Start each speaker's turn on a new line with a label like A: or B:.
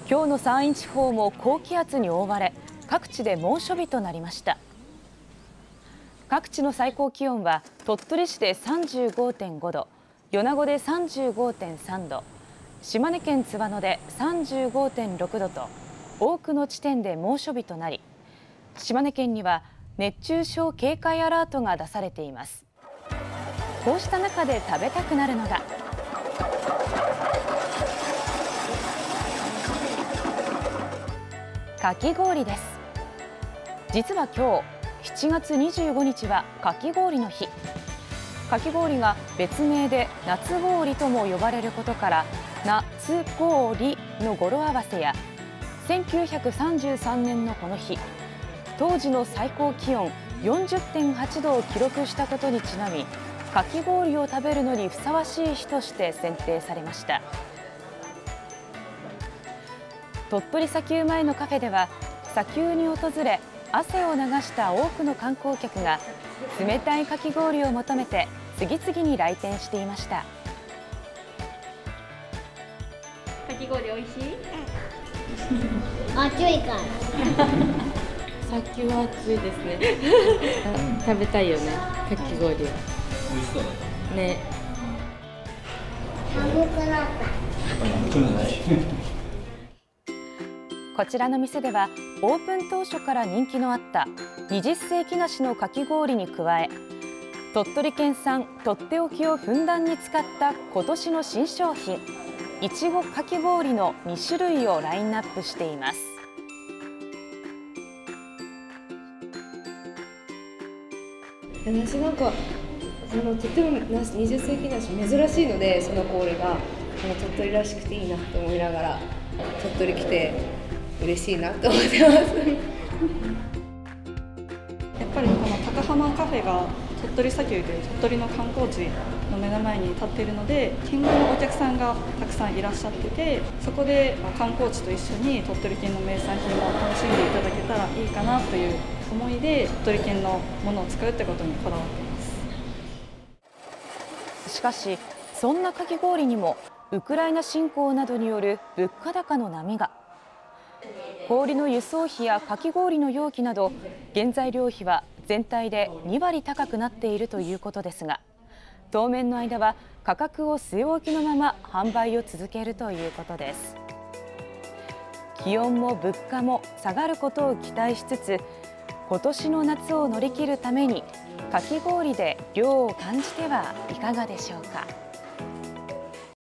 A: 今日の山陰地方も高気圧に覆われ、各地で猛暑日となりました。各地の最高気温は鳥取市で35.5度、米子で35.3度、島根県津和野で35.6度と多くの地点で猛暑日となり、島根県には熱中症警戒アラートが出されています。こうした中で食べたくなるのがかき氷です。実は今日7月25日はかき氷の日。かき氷が別名で夏氷とも呼ばれることから夏氷の語呂合わせや、1933年のこの日、当時の最高気温40.8度を記録したことにちなみ、かき氷を食べるのにふさわしい日として選定されました。鳥取砂丘前のカフェでは、砂丘に訪れ汗を流した多くの観光客が冷たいかき氷を求めて次々に来店していました。
B: かき氷美味しい？
C: 暑いから。
B: 砂丘は暑いですね。食べたいよね、かき氷。美味しそうだね。
C: 寒くなった。
A: こちらの店ではオープン当初から人気のあった20世紀梨のかき氷に加え、鳥取県産とっておきをふんだんに使った今年の新商品いちごかき氷の2種類をラインナップしています。
D: 梨なんかとても20世紀梨珍しいので、その氷が鳥取らしくていいなと思いながら鳥取来て嬉しいなと思ってます。
E: やっぱりこの高浜カフェが鳥取砂丘という鳥取の観光地の目の前に立っているので、県外のお客さんがたくさんいらっしゃってて、そこで観光地と一緒に鳥取県の名産品を楽しんでいただけたらいいかなという思いで、鳥取県のものを使うってことにこだわっています。
A: しかし、そんなかき氷にもウクライナ侵攻などによる物価高の波が。氷の輸送費やかき氷の容器など原材料費は全体で2割高くなっているということですが、当面の間は価格を据え置きのまま販売を続けるということです。気温も物価も下がることを期待しつつ、今年の夏を乗り切るためにかき氷で涼を感じてはいかがでしょうか。